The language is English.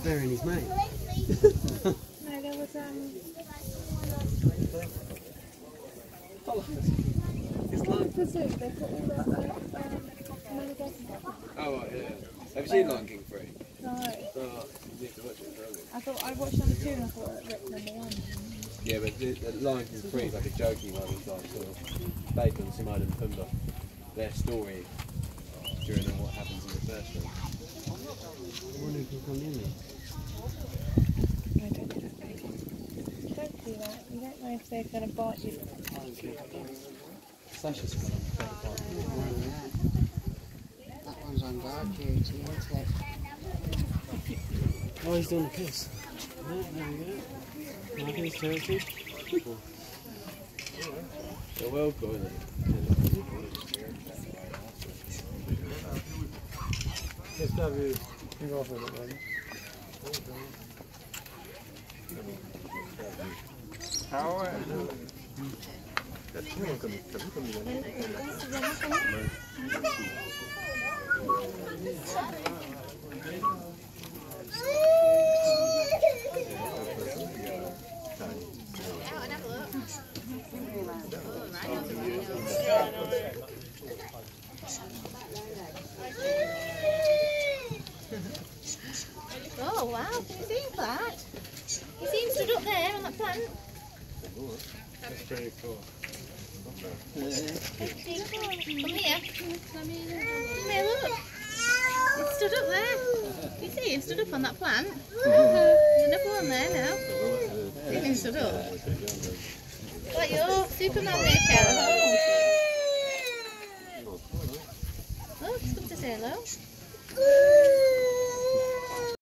burying his mate. No, there was It's like... the zoo. They put all the Madagascar. Oh, right, yeah. Have you seen Lion King 3? No. Oh, you need to watch it, really. I watched number 2 and I thought it ripped number 1. Yeah, but the Lion King 3 is like a jokey one. It's like sort of based on Timon and Pumbaa, their story during what happens in the first one. I wonder if he'll come in there. No, don't do that, baby. Don't do that. You don't know if they're going to bite you. Sasha's got on That one's on guard duty, isn't it? Oh, he's doing a piss. No, there we go. Marking his territory. They're well cool, isn't it? Let's have you go off with it, man. Oh wow, can you see that? You see him stood up there on that plant? That's pretty cool. Come here. Come here, look. He stood up there. You see him stood up on that plant? There's another one there now. See him stood up. Like your Superman there, Carol. Oh, it's good to say hello.